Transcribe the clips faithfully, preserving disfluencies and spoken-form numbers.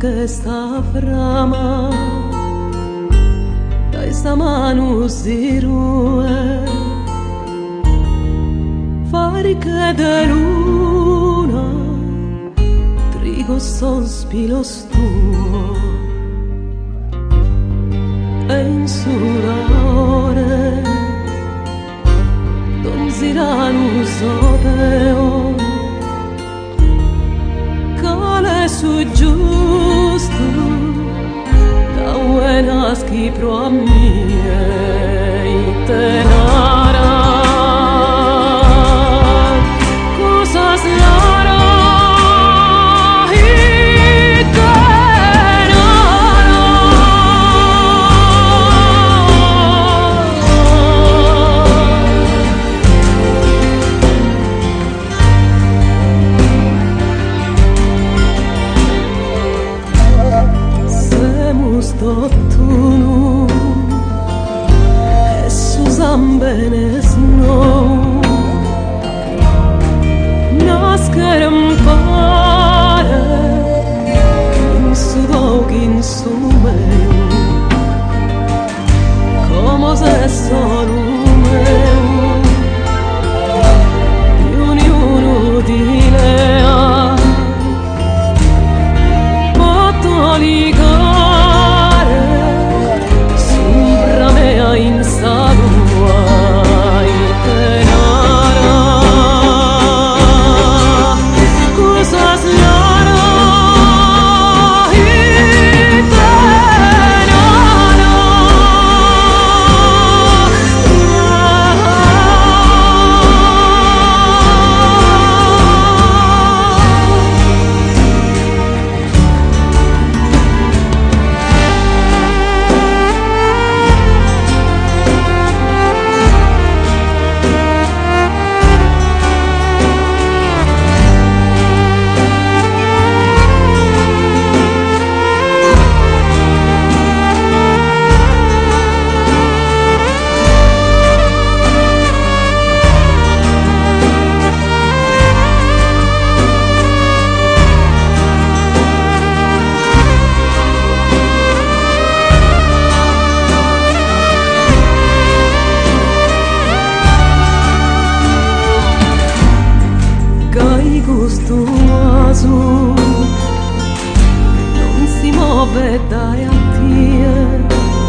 che sta frama dai sta mano zirue fari che de luna trigo sospilos tuo e in surore donziranu sopeo cale su giusto da buenas chi pro a miei tenara cosas lara y Totunu e Susan Benesno nascerem pare in su dog in su meu como se sono meu di ognuno di lea posso ligare in salua e tenara cosas lara e tenara gustoso non si muove dai antie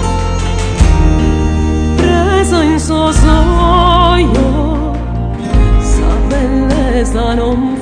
preso in suo sogno sa bellezza non